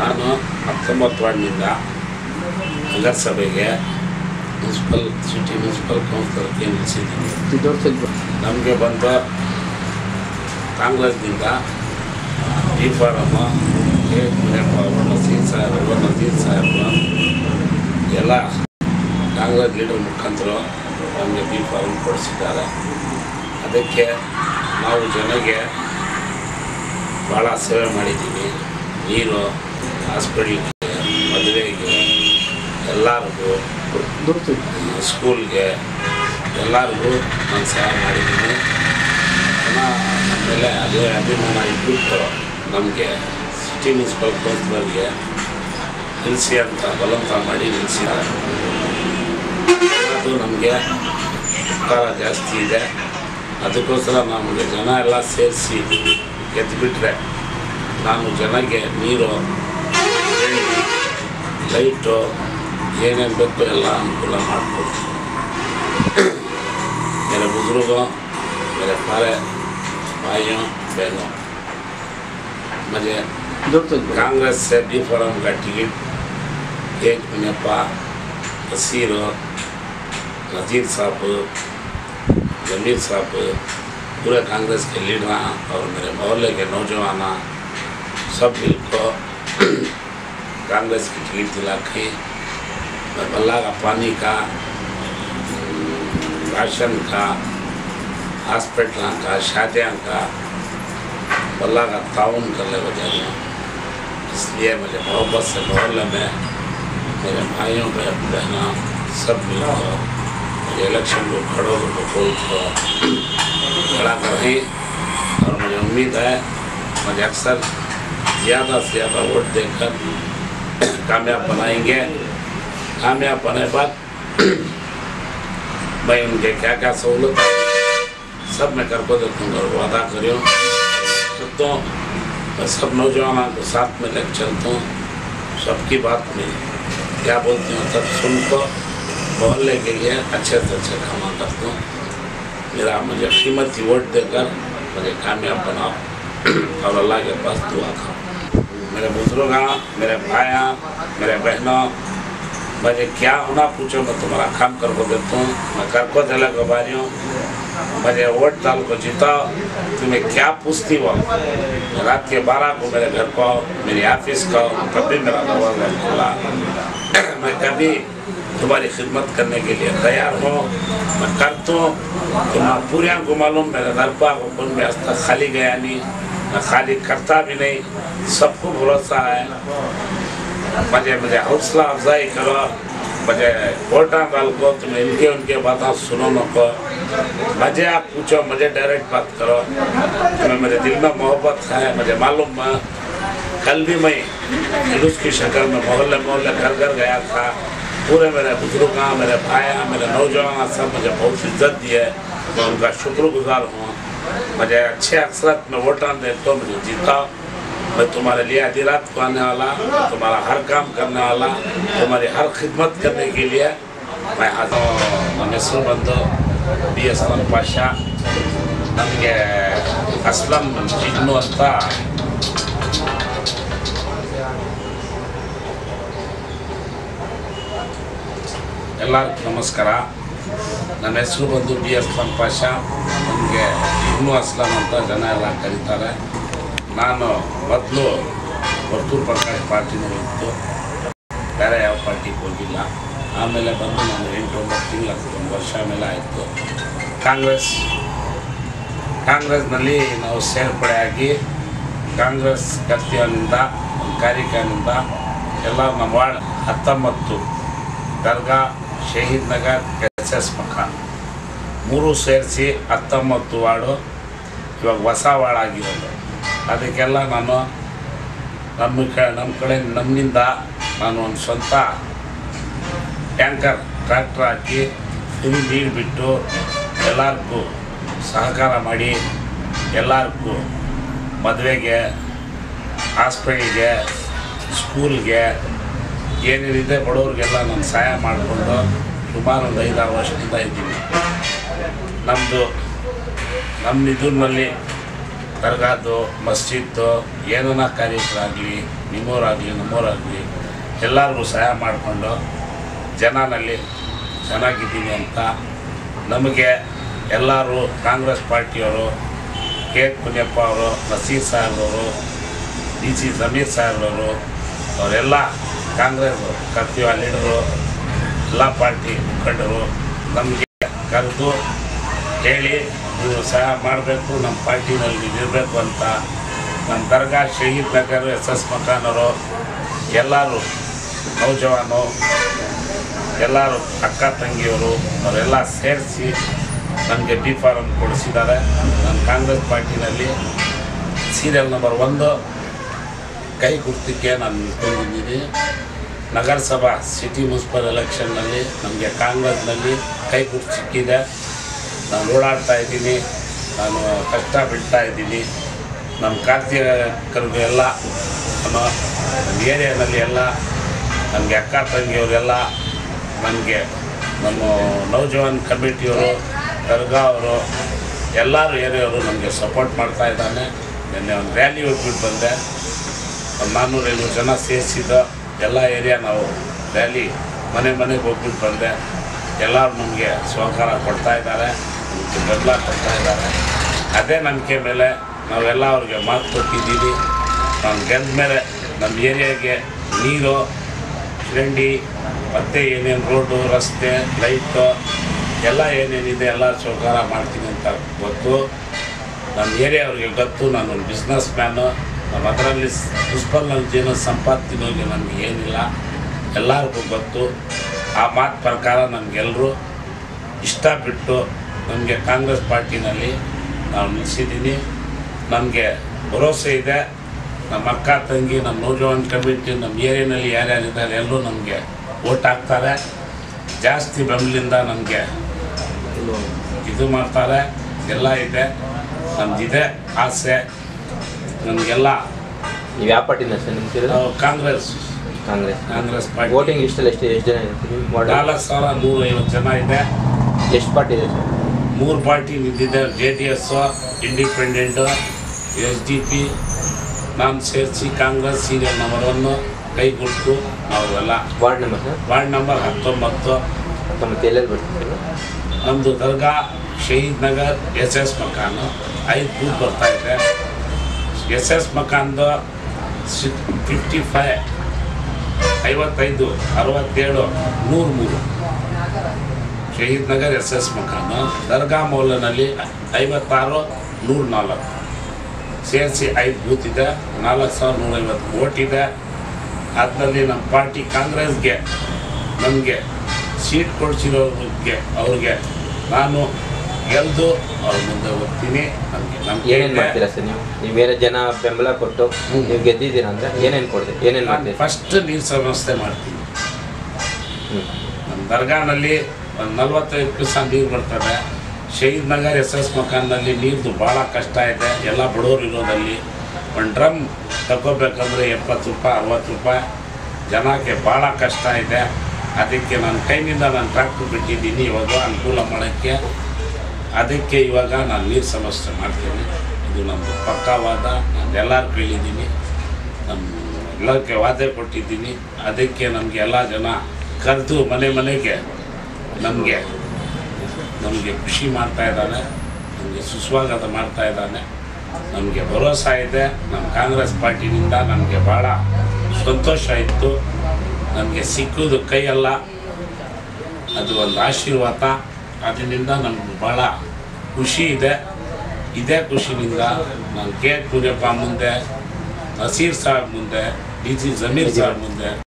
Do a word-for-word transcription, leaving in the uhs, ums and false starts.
ನಾನು ಹತ್ತೊಂಬತ್ತು ವಾರ್ಡ್ನಿಂದ ನಗರಸಭೆಗೆ ಮುನ್ಸಿಪಲ್ ಸಿಟಿ ಮುನ್ಸಿಪಲ್ ಕೌನ್ಸಿಲರ್ಗೆ ನಿಲ್ಲಿಸಿದ್ದೀನಿ. ನಮಗೆ ಬಂದ ಕಾಂಗ್ರೆಸ್ನಿಂದ ಡಿ ಫಾರಮ್ಮ ನಜೀರ್ ಸಾಹೇಬರು ನಜೀರ್ ಸಾಹೇಬರು ಎಲ್ಲ ಕಾಂಗ್ರೆಸ್ ಲೀಡರ್ ಮುಖಾಂತರ ನಮಗೆ ಬಿ ಫಾರಮ್ ಕೊಡಿಸಿದ್ದಾರೆ. ಅದಕ್ಕೆ ನಾವು ಜನಗೆ ಭಾಳ ಸೇವೆ ಮಾಡಿದ್ದೀವಿ. ನೀರು, ಹಾಸ್ಪಿಟ್ಲಿಗೆ, ಮದುವೆಗೆ, ಎಲ್ಲರಿಗೂ ಸ್ಕೂಲ್ಗೆ ಎಲ್ಲರಿಗೂ ನಾನು ಸಹಾಯ ಮಾಡಿದ್ದೀನಿ. ಆಮೇಲೆ ಅದೇ ಅಭಿಮಾನ ಇಟ್ಬಿಟ್ಟು ನಮಗೆ ಸಿಟಿ ಮುನ್ಸಿಪಲ್ ಕೌನ್ಸಿಲರ್ಗೆ ನಿಲ್ಲಿಸಿ ಅಂತ ಬಲವಂತ ಮಾಡಿ ನಿಲ್ಲಿಸಿದ್ದಾರೆ. ಅದು ನಮಗೆ ಉಪಕಾರ ಜಾಸ್ತಿ ಇದೆ. ಅದಕ್ಕೋಸ್ಕರ ನಮಗೆ ಜನ ಎಲ್ಲ ಸೇರಿಸಿ ಗೆದ್ದುಬಿಟ್ರೆ ನಾನು ಜನಕ್ಕೆ ನೀರು, ಲೈಟು ಏನೇನು ಬೇಕು ಎಲ್ಲ ಅನುಕೂಲ ಮಾಡಿಕೊಡ್ತೀನಿ. मेरे बुजुर्गों, मेरे सारे भाइयों बहनों, मुझे कांग्रेस से डी फॉरम का टिकट एक मुनप्पा तसीर नजीर साहब, जमीर साहब, पूरे कांग्रेस के लीडर और मेरे मोहल्ले के नौजवान सब मिलकर कांग्रेस की टिकट दिला के मैं बल्ला का पानी का, राशन का, हॉस्पिटल का, शादियों का बल्ला का ताउन करने वजह हूँ. इसलिए मुझे मोहब्बत से मोहल्ले में मेरे भाइयों पे बहना सब मिलकर मुझे इलेक्शन को खड़ो को खड़ा कर रही और मुझे उम्मीद है मुझे अक्सर ज़्यादा से ज़्यादा वोट देकर कामयाब बनाएंगे. कामयाब बने बाद मैं उनके क्या क्या सहूलत है सब मैं कर को देखूँगा और वादा करूँ तो मैं सब नौजवानों को साथ में लेकर चलता हूँ. सबकी बात में क्या बोलती हूँ सब सुनको मोहल्ले के लिए अच्छे से अच्छे काम करता हूँ. मेरा मुझे कीमती वोट देकर मुझे कामयाब बनाओ और अल्लाह के पास दुआ खाओ. मेरे बुजुर्ग, मेरे भाइयाँ, मेरे बहनों, मुझे क्या होना पूछो मैं तुम्हारा काम कर को देता हूँ. मैं कर को दिला को बारी हूँ. मुझे वोट डाल को जीताओ. तुम्हें क्या पूछती हो रात के बारह को मेरे घर को आओ, मेरी ऑफिस को आओ, कभी मेरा दरवाज़ा खुला. मैं कभी तुम्हारी खिदमत करने के लिए तैयार हूँ. मैं करता हूँ. तुम्हारा पूरियाँ को मालूम मेरे घर पर कौन में आज तक खाली गया नहीं, मैं खाली करता भी नहीं. सबको भरोसा है. मुझे मुझे हौसला अफजाई करो. मुझे वोटा डाल को तुम्हें इनके उनके बातें सुनो न को. मुझे आप पूछो, मुझे डायरेक्ट बात करो. तुम्हें मेरे दिल में मोहब्बत है. मुझे मालूम है कल भी मैं जुलूस की शक्ल में मोहल्ले मोहल्ले घर घर गया था. पूरे मेरे बुजुर्ग, मेरे भाई, मेरे नौजवान सब मुझे बहुत इज्जत दी है. मैं उनका शुक्रगुजार हूँ. मुझे अच्छे अक्सरत में वोटा दे तो मुझे जीताओ. मैं तुम्हारे लिए आधी रात को आने वाला, तुम्हारा हर काम करने वाला, तुम्हारी हर खिदमत करने के लिए मैं हाजिर. ನನ್ನ ಹೆಸರು ಬಂದು ಬಿ ಅಸ್ಲಂ ಪಾಷಾ. ನನಗೆ ಅಸ್ಲಂ ಜಿನ್ನು ಅಂತ ಎಲ್ಲರಿಗೂ ನಮಸ್ಕಾರ. ನನ್ನ ಹೆಸರು ಬಂದು ಬಿ ಅಸ್ಲಂ ಪಾಷಾ. ನನಗೆ ಜಿನ್ನು ಅಸ್ಲಂ ಅಂತ ಜನ ಎಲ್ಲ ಕರೀತಾರೆ. ನಾನು ಮೊದಲು ವರ್ತೂರು ಪ್ರಕಾಶ್ ಪಾರ್ಟಿನಲ್ಲಿ ಇತ್ತು, ಬೇರೆ ಯಾವ ಪಾರ್ಟಿಗೆ ಹೋಗಿಲ್ಲ. ಆಮೇಲೆ ಬಂದು ನಾನು ಎಂಟು ಒಂಬತ್ತು ತಿಂಗಳು ಒಂದು ವರ್ಷ ಮೇಲೆ ಆಯಿತು ಕಾಂಗ್ರೆಸ್ ಕಾಂಗ್ರೆಸ್ನಲ್ಲಿ ನಾವು ಸೇರ್ಪಡೆಯಾಗಿ ಕಾಂಗ್ರೆಸ್ ಕರ್ತವ್ಯದಿಂದ ಕಾರ್ಯಕ್ರಮದಿಂದ ಎಲ್ಲ ನಮ್ಮ ವಾರ್ಡ್ ಹತ್ತೊಂಬತ್ತು ದರ್ಗಾ, ಶಹೀದ್ ನಗರ್, ಎಸ್ ಎಸ್ ಮಕಾನ್ ಮೂರು ಸೇರಿಸಿ ಹತ್ತೊಂಬತ್ತು ವಾರ್ಡು ಇವಾಗ ಹೊಸ ವಾರ್ಡ್ ಆಗಿರೋದು. ಅದಕ್ಕೆಲ್ಲ ನಾನು ನಮ್ಮ ಕ ನಮ್ಮ ಕಡೆ ನಮ್ಮಿಂದ ನಾನು ಒಂದು ಸ್ವಂತ ಟ್ಯಾಂಕರ್ ಟ್ರ್ಯಾಕ್ಟರ್ ಹಾಕಿ ಫ್ರೀ ನೀರು ಬಿಟ್ಟು ಎಲ್ಲರಿಗೂ ಸಹಕಾರ ಮಾಡಿ ಎಲ್ಲರಿಗೂ ಮದುವೆಗೆ, ಹಾಸ್ಪಿಟಲ್ಗೆ, ಸ್ಕೂಲ್ಗೆ ಏನೇನಿದೆ ಬಡವ್ರಿಗೆಲ್ಲ ನಾನು ಸಹಾಯ ಮಾಡಿಕೊಂಡು ಸುಮಾರು ಒಂದು ಐದಾರು ವರ್ಷದಿಂದ ಇದ್ದೀನಿ. ನಮ್ಮದು ನಮ್ಮ ಇದರಲ್ಲಿ ದರ್ಗಾದ್ದು ಮಸ್ಜಿದ್ದು ಏನನ್ನ ಕಾರ್ಯಕ್ರಾಗಲಿ ನಿಮ್ಮೂರಾಗಲಿ ನಮ್ಮೂರಾಗಲಿ ಎಲ್ಲರಿಗೂ ಸಹಾಯ ಮಾಡಿಕೊಂಡು ಜನನಲ್ಲಿ ಚೆನ್ನಾಗಿದ್ದೀನಿ ಅಂತ ನಮಗೆ ಎಲ್ಲರೂ ಕಾಂಗ್ರೆಸ್ ಪಾರ್ಟಿಯವರು ಕೆ ಕುഞ്ഞಪ್ಪ ಅವರು ನಸೀರ್ ಸಾಹೇಬ್ರವರು ಡಿ ಸಿ ಜಮೀರ್ ಸಾಹೇಬ್ರವರು ಅವರೆಲ್ಲ ಕಾಂಗ್ರೆಸ್ ಕರ್ತೀವ ಲೀಡರು ಎಲ್ಲ ಪಾರ್ಟಿ ಮುಖಂಡರು ನಮಗೆ ಕರೆದು ಹೇಳಿ ನೀವು ಸಹಾಯ ಮಾಡಬೇಕು, ನಮ್ಮ ಪಾರ್ಟಿನಲ್ಲಿ ನೀವು ಇರಬೇಕು ಅಂತ ನಮ್ಮ ದರ್ಗಾ ಶಹೀದ್ ನಗರ್ ಎಸ್ ಎಸ್ ಮಕಾನವರು ಎಲ್ಲರೂ ನೌಜವಾನು ಎಲ್ಲರೂ ಅಕ್ಕ ತಂಗಿಯವರು ಅವರೆಲ್ಲ ಸೇರಿಸಿ ನನಗೆ ಬಿ ಫಾರಮ್ ಕೊಡಿಸಿದ್ದಾರೆ. ನಾನು ಕಾಂಗ್ರೆಸ್ ಪಾರ್ಟಿನಲ್ಲಿ ಸೀರಿಯಲ್ ನಂಬರ್ ಒಂದು ಕೈ ಗುರುತಿಗೆ ನಾನು ನಿಂತ್ಕೊಂಡಿದ್ದೀನಿ. ನಗರಸಭಾ ಸಿಟಿ ಮುನ್ಸಿಪಲ್ ಎಲೆಕ್ಷನ್ನಲ್ಲಿ ನಮಗೆ ಕಾಂಗ್ರೆಸ್ನಲ್ಲಿ ಕೈ ಗುರುತು ಸಿಕ್ಕಿದೆ. ನಾನು ಓಡಾಡ್ತಾ ಇದ್ದೀನಿ, ನಾನು ಕಷ್ಟ ಬಿಡ್ತಾ ಇದ್ದೀನಿ. ನಮ್ಮ ಕಾರ್ತಿಕರಿಗೂ ಎಲ್ಲ ನಮ್ಮ ನಮ್ಮ ಏರಿಯಾದಲ್ಲಿ ಎಲ್ಲ ನನಗೆ ಅಕ್ಕ ತಂಗಿಯವರೆಲ್ಲ ನನಗೆ ನಮ್ಮ ನೌಜವಾನ್ ಕಮಿಟಿಯವರು ದರ್ಗಾ ಅವರು ಎಲ್ಲರೂ ಏರಿಯವರು ನಮಗೆ ಸಪೋರ್ಟ್ ಮಾಡ್ತಾ ಇದ್ದಾನೆ. ನಿನ್ನೆ ಒಂದು ರ್ಯಾಲಿ ಹೋಗ್ಬಿಟ್ಟು ಬಂದೆ, ಒಂದು ನಾನ್ನೂರ ಐನೂರು ಜನ ಸೇರಿಸಿದ ಎಲ್ಲ ಏರಿಯಾ ನಾವು ರ್ಯಾಲಿ ಮನೆ ಮನೆಗೆ ಹೋಗ್ಬಿಟ್ಟು ಬಂದೆ. ಎಲ್ಲರೂ ನಮಗೆ ಸಹಕಾರ ಕೊಡ್ತಾ ಇದ್ದಾರೆ, ನಮಗೆ ಬೆಂಬಲ ಕೊಡ್ತಾ ಇದ್ದಾರೆ. ಅದೇ ನಂಬಿಕೆ ಮೇಲೆ ನಾವೆಲ್ಲ ಅವ್ರಿಗೆ ಮಾತು ಕೊಟ್ಟಿದ್ದೀವಿ. ನಾನು ಗೆದ್ದ ಮೇಲೆ ನಮ್ಮ ಏರಿಯಾಗೆ ನೀರು ಚರಂಡಿ ಮತ್ತು ಏನೇನು ರೋಡು ರಸ್ತೆ ಲೈಟು ಎಲ್ಲ ಏನೇನಿದೆ ಎಲ್ಲ ಸಹಕಾರ ಮಾಡ್ತೀನಿ ಅಂತ ಗೊತ್ತು. ನಮ್ಮ ಏರಿಯಾವ್ರಿಗೆ ಗೊತ್ತು, ನಾನೊಂದು ಬಿಸ್ನೆಸ್ ಮ್ಯಾನು. ನಮ್ಮ ಅದರಲ್ಲಿ ಮುನ್ಸಿಪಲ್ನಲ್ಲಿ ಜೀವನ ಸಂಪಾದನೆ ನನಗೆ ಏನಿಲ್ಲ, ಎಲ್ಲರಿಗೂ ಗೊತ್ತು. ಆ ಮಾತು ಪ್ರಕಾರ ನಮಗೆಲ್ಲರೂ ಇಷ್ಟ ಬಿಟ್ಟು ನಮಗೆ ಕಾಂಗ್ರೆಸ್ ಪಾರ್ಟಿನಲ್ಲಿ ನಾವು ನಿಲ್ಲಿಸಿದ್ದೀನಿ. ನಮಗೆ ಭರವಸೆ ಇದೆ, ನಮ್ಮ ಅಕ್ಕ ತಂಗಿ ನಮ್ಮ ನೌಜವಾನ್ ಕಮಿಟಿ ನಮ್ಮ ಏರಿಯಾನಲ್ಲಿ ಯಾರ್ಯಾರಿದ್ದಾರೆ ಎಲ್ಲರೂ ನಮಗೆ ಓಟ್ ಹಾಕ್ತಾರೆ. ಜಾಸ್ತಿ ಬೆಂಬಲಿಂದ ನಮಗೆ ಇದು ಮಾಡ್ತಾರೆ. ಎಲ್ಲ ಇದೆ, ನಮ್ಮದಿದೆ ಆಸೆ. ನಮಗೆಲ್ಲ ನೀವು ಯಾವ ಪಾರ್ಟಿನ ಸರ್ ನಿಮ್ಗೆ? ನಾವು ಕಾಂಗ್ರೆಸ್ ಕಾಂಗ್ರೆಸ್ ಕಾಂಗ್ರೆಸ್ ಪಾರ್ಟಿ. ವೋಟಿಂಗ್ ಲಿಸ್ಟಲ್ಲಿ ಎಷ್ಟು ಎಷ್ಟು ಜನ ಇದೆ? ನಾಲ್ಕು ಸಾವಿರ ನೂರ ಐವತ್ತು ಜನ ಇದೆ. ಎಷ್ಟು ಪಾರ್ಟಿ ಇದೆ ಸರ್? ಮೂರು ಪಾರ್ಟಿ ನಿಂತಿದೆ, J D S, independent, S D P. ನಾನು ಸೇರಿಸಿ ಕಾಂಗ್ರೆಸ್ ಸೀರಿಯಲ್ ನಂಬರ್ ಒನ್ನು ಕೈ ಗುರುತು ನಾವೆಲ್ಲ. Ward number sir? Ward number ಹತ್ತೊಂಬತ್ತು. ಹತ್ತೊಂಬತ್ತು ಎಲ್ಲೆಲ್ಲಿ ಬರ್ತೀವಿ ಸರ್? ನಮ್ಮದು ದರ್ಗಾ ಶಹೀದ್ ನಗರ್ ಎಸ್ ಎಸ್ ಮಕಾನು ಐದು ಬೂತ್ ಬರ್ತಾಯಿದೆ. ಎಸ್ ಎಸ್ ಮಕಾನ್ದು ಸಿಕ್ ಫಿಫ್ಟಿ ಫೈ ಐವತ್ತೈದು ಅರವತ್ತೇಳು ನೂರ ಮೂರು ಶಹೀದ್ ನಗರ್ ಎಸ್ ಎಸ್ ಮಕಾನು. ದರ್ಗಾ ಮೌಲನಲ್ಲಿ ಐವತ್ತಾರು ನೂರ ನಾಲ್ಕು ಸೇರಿಸಿ ಐದು ಬೂತ್ ಇದೆ. ನಾಲ್ಕು ಸಾವಿರದ ನೂರೈವತ್ತು ಓಟ್ ಇದೆ. ಅದರಲ್ಲಿ ನಮ್ಮ ಪಾರ್ಟಿ ಕಾಂಗ್ರೆಸ್ಗೆ ನಮಗೆ ಸೀಟ್ ಕೊಡಿಸಿರೋರಿಗೆ ಅವ್ರಿಗೆ ನಾನು ಗೆದ್ದು ಅವ್ರ ಮುಂದೆ ಹೋಗ್ತೀನಿ. ನಮಗೆ ನಮ್ಗೆ ಏನೇನು ಮಾಡ್ತೀರಾ ಸರ್ ನೀವು? ನೀವು ಬೇರೆ ಜನ ಬೆಂಬಲ ಕೊಟ್ಟು ನೀವು ಗೆದ್ದಿದ್ದೀರಾ ಅಂದರೆ ಏನೇನು ಕೊಡ್ತೀರಿ? ಏನೇನು ಮಾಡ್ತೀರಿ? ಫಸ್ಟ್ ನೀರು ಸಮಸ್ಯೆ ಮಾಡ್ತೀನಿ. ನಮ್ಮ ದರ್ಗಾನಲ್ಲಿ ಒಂದು ನಲ್ವತ್ತೈದು ದಿವಸ ನೀರು ಬರ್ತದೆ. ಶಹೀದ್ ನಗರ್ ಎಸ್ ಎಸ್ ಮಕಾನ್ನಲ್ಲಿ ನೀರ್ದು ಭಾಳ ಕಷ್ಟ ಇದೆ. ಎಲ್ಲ ಬಡವರು ಇರೋದಲ್ಲಿ ಒಂದು ಡ್ರಮ್ ತಗೋಬೇಕಂದ್ರೆ ಎಪ್ಪತ್ತು ರೂಪಾಯಿ ಅರವತ್ತು ರೂಪಾಯಿ ಜನಕ್ಕೆ ಭಾಳ ಕಷ್ಟ ಇದೆ. ಅದಕ್ಕೆ ನನ್ನ ಕೈನಿಂದ ನಾನು ಟ್ರ್ಯಾಕ್ಟರ್ ಬಿಟ್ಟಿದ್ದೀನಿ ಇವಾಗ ಅನುಕೂಲ ಮಾಡೋಕ್ಕೆ. ಅದಕ್ಕೆ ಇವಾಗ ನಾನು ನೀರು ಸಮಸ್ಯೆ ಮಾಡ್ತೀನಿ. ಇದು ನಮ್ಮದು ಪಕ್ಕವಾದ, ನಾನು ಎಲ್ಲರೂ ಕೇಳಿದ್ದೀನಿ, ನಮ್ಮ ಎಲ್ಲಕ್ಕೆ ವಾದ ಕೊಟ್ಟಿದ್ದೀನಿ. ಅದಕ್ಕೆ ನಮಗೆ ಎಲ್ಲ ಜನ ಕರೆದು ಮನೆ ಮನೆಗೆ ನಮಗೆ ನಮಗೆ ಖುಷಿ ಮಾಡ್ತಾ ಇದ್ದಾನೆ, ನಮಗೆ ಸುಸ್ವಾಗತ ಮಾಡ್ತಾ ಇದ್ದಾನೆ. ನಮಗೆ ಭರವಸೆ ಇದೆ. ನಮ್ಮ ಕಾಂಗ್ರೆಸ್ ಪಾರ್ಟಿನಿಂದ ನಮಗೆ ಭಾಳ ಸಂತೋಷ ಇತ್ತು. ನಮಗೆ ಸಿಕ್ಕೋದು ಕೈಯಲ್ಲ, ಅದು ಒಂದು ಆಶೀರ್ವಾದ. ಅದರಿಂದ ನಮ್ಗೆ ಭಾಳ ಖುಷಿ ಇದೆ. ಇದೇ ಖುಷಿನಿಂದ ನಾನು ಕೆ ಕುഞ്ഞಪ್ಪ ಮುಂದೆ, ನಸೀರ್ ಸಾಹೇಬ್ ಮುಂದೆ, ಡಿ ಸಿ ಜಮೀರ್ ಸಾಹೇಬ್ ಮುಂದೆ